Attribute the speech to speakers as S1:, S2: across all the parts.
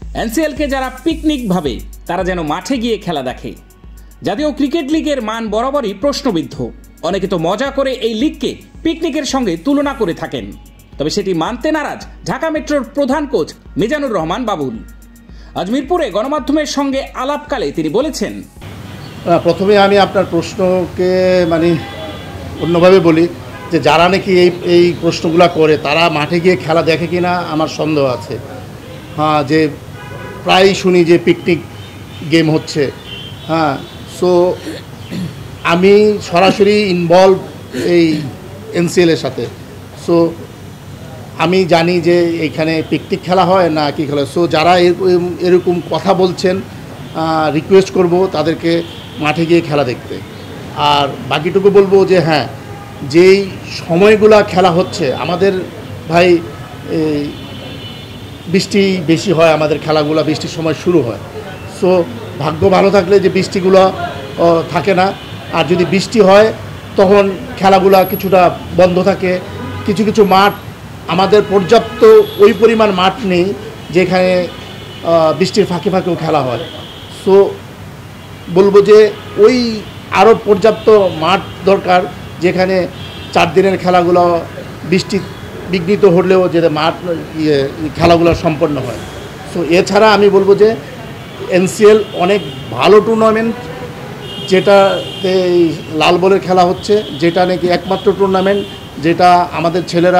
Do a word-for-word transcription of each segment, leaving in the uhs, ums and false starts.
S1: এনসিএলকে যারা পিকনিক ভাবে তারা যেন মাঠে গিয়ে খেলা দেখে। জাতীয় ক্রিকেট লিগের মান বরাবরই প্রশ্নবিদ্ধ। অনেকে তো মজা করে এই লিগকে পিকনিকের সঙ্গে তুলনা করে থাকেন, তবে সেটি মানতে নারাজ ঢাকা মেট্রোর প্রধান কোচ মিজানুর রহমান বাবুল। আজ মিরপুরে গণমাধ্যমের সঙ্গে আলাপকালে তিনি বলেছেন,
S2: প্রথমে আমি আপনার প্রশ্নকে মানে অন্যভাবে বলি যে যারা নাকি এই এই প্রশ্নগুলো করে তারা মাঠে গিয়ে খেলা দেখে কিনা আমার সন্দেহ আছে। হ্যাঁ, যে প্রায়ই শুনি যে পিকনিক গেম হচ্ছে। হ্যাঁ, সো আমি সরাসরি ইনভলভ এই এনসিএলের সাথে। সো আমি জানি যে এইখানে পিকনিক খেলা হয় না কি খেলা। সো যারা এরকম কথা বলছেন, রিকোয়েস্ট করব তাদেরকে মাঠে গিয়ে খেলা দেখতে। আর বাকিটুকু বলবো যে হ্যাঁ, যেই সময়গুলা খেলা হচ্ছে আমাদের ভাই এই বৃষ্টি বেশি হয়, আমাদের খেলাগুলো বৃষ্টির সময় শুরু হয়। সো ভাগ্য ভালো থাকলে যে বৃষ্টিগুলো থাকে না, আর যদি বৃষ্টি হয় তখন খেলাগুলা কিছুটা বন্ধ থাকে। কিছু কিছু মাঠ আমাদের পর্যাপ্ত ওই পরিমাণ মাঠ নেই যেখানে বৃষ্টির ফাঁকে ফাঁকেও খেলা হয়। সো বলবো যে ওই আরও পর্যাপ্ত মাঠ দরকার যেখানে চার দিনের খেলাগুলো বৃষ্টি বিঘ্নিত হলেও যে মাঠ ইয়ে খেলাগুলো সম্পন্ন হয়। সো এছাড়া আমি বলবো যে এনসিএল অনেক ভালো টুর্নামেন্ট, যেটাতে লাল বলের খেলা হচ্ছে, যেটা নাকি একমাত্র টুর্নামেন্ট যেটা আমাদের ছেলেরা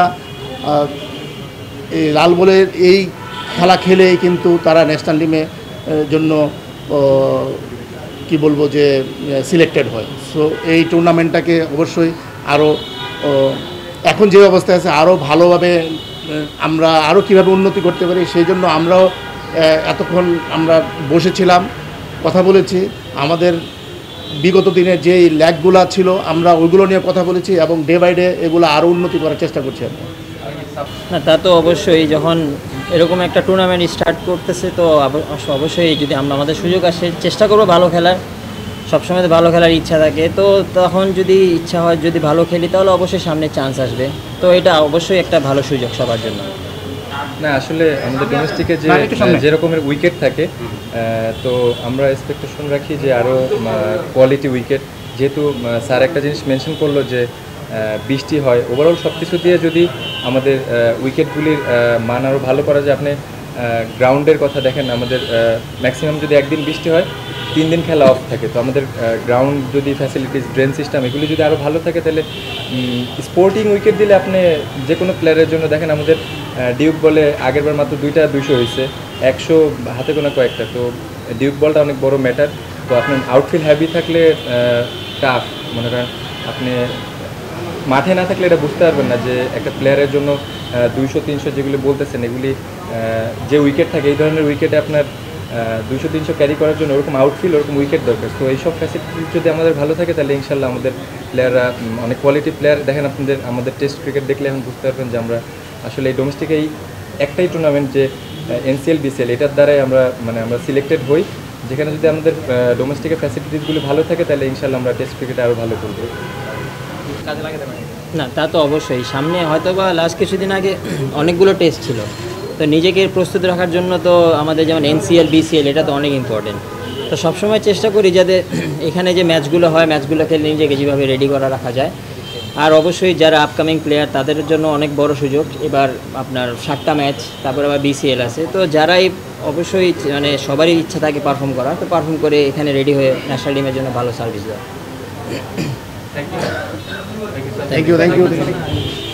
S2: এই লাল বলের এই খেলা খেলেই কিন্তু তারা ন্যাশনাল টিমে জন্য কি বলবো যে সিলেক্টেড হয়। সো এই টুর্নামেন্টটাকে অবশ্যই আরও এখন যে অবস্থায় আছে আরও ভালোভাবে আমরা আরও কীভাবে উন্নতি করতে পারি সেই জন্য আমরাও এতক্ষণ আমরা বসেছিলাম, কথা বলেছি। আমাদের বিগত দিনের যেই ল্যাগগুলো ছিল আমরা ওইগুলো নিয়ে কথা বলেছি এবং ডে বাই ডে এগুলো আরও উন্নতি করার চেষ্টা করছি।
S3: না, তা তো অবশ্যই যখন এরকম একটা টুর্নামেন্ট স্টার্ট করতেছে তো অবশ্যই যদি আমরা আমাদের সুযোগ আসে চেষ্টা করবো ভালো খেলার। সবসময় তো ভালো খেলার ইচ্ছা থাকে, তো তখন যদি ইচ্ছা হয় যদি ভালো খেলি তাহলে অবশ্যই সামনে চান্স আসবে। তো এটা অবশ্যই একটা ভালো সুযোগ সবার জন্য।
S4: না, আসলে আমাদের ডোমেস্টিকে যে যে রকমের উইকেট থাকে, তো আমরা এক্সপেকটেশন রাখি যে আরও কোয়ালিটি উইকেট। যেহেতু স্যার একটা জিনিস মেনশন করলো যে বৃষ্টি হয়, ওভারঅল সব কিছু দিয়ে যদি আমাদের উইকেটগুলির মান আরও ভালো করা যায়। আপনি গ্রাউন্ডের কথা দেখেন, আমাদের ম্যাক্সিমাম যদি একদিন বৃষ্টি হয় তিন দিন খেলা অফ থাকে। তো আমাদের গ্রাউন্ড যদি ফ্যাসিলিটিস, ড্রেন সিস্টেম এগুলি যদি আরও ভালো থাকে তাহলে স্পোর্টিং উইকেট দিলে আপনি যে কোনো প্লেয়ারের জন্য দেখেন আমাদের ডিউক বলে আগেরবার মাত্র দুইটা দুইশো হয়েছে, একশো হাতে গোনা কয়েকটা। তো ডিউক বলটা অনেক বড় ম্যাটার। তো আপনার আউটফিল্ড হ্যাভি থাকলে টাফ, মনে করেন আপনি মাঠে না থাকলে এটা বুঝতে পারবেন না যে একটা প্লেয়ারের জন্য দুইশো তিনশো যেগুলি বলতেছেন এগুলি যে উইকেট থাকে, এই ধরনের উইকেটে আপনার দুইশো তিনশো ক্যারি করার জন্য ওরকম আউটফিল্ড ওরকম উইকেট দরকার। তো এইসব ফ্যাসিলিটি যদি আমাদের ভালো থাকে তাহলে ইনশাল্লাহ আমাদের প্লেয়াররা অনেক কোয়ালিটি প্লেয়ার। দেখেন আপনাদের আমাদের টেস্ট ক্রিকেট দেখলে এখন বুঝতে পারবেন যে আমরা আসলে এই ডোমেস্টিক এই একটাই টুর্নামেন্ট যে এনসিএল বিসিএল, এটার দ্বারাই আমরা মানে আমরা সিলেক্টেড হই। যেখানে যদি আমাদের ডোমেস্টিকের ফ্যাসিলিটিসগুলো ভালো থাকে তাহলে ইনশাল্লাহ আমরা টেস্ট ক্রিকেটে আরও ভালো করবো।
S3: না, তা তো অবশ্যই। সামনে হয়তো বা লাস্ট কিছুদিন আগে অনেকগুলো টেস্ট ছিল, তো নিজেকে প্রস্তুত রাখার জন্য তো আমাদের যেমন এনসিএল বিসিএল এটা তো অনেক ইম্পর্টেন্ট। তো সবসময় চেষ্টা করি যাতে এখানে যে ম্যাচগুলো হয় ম্যাচগুলো খেলে নিজেকে যেভাবে রেডি করা রাখা যায়। আর অবশ্যই যারা আপকামিং প্লেয়ার তাদের জন্য অনেক বড় সুযোগ। এবার আপনার সাতটা ম্যাচ, তারপরে আবার বিসিএল আছে। তো যারাই অবশ্যই মানে সবারই ইচ্ছা থাকে পারফর্ম করা, তো পারফর্ম করে এখানে রেডি হয়ে ন্যাশনাল টিমের জন্য ভালো সার্ভিস দেওয়া।
S2: Thank you thank you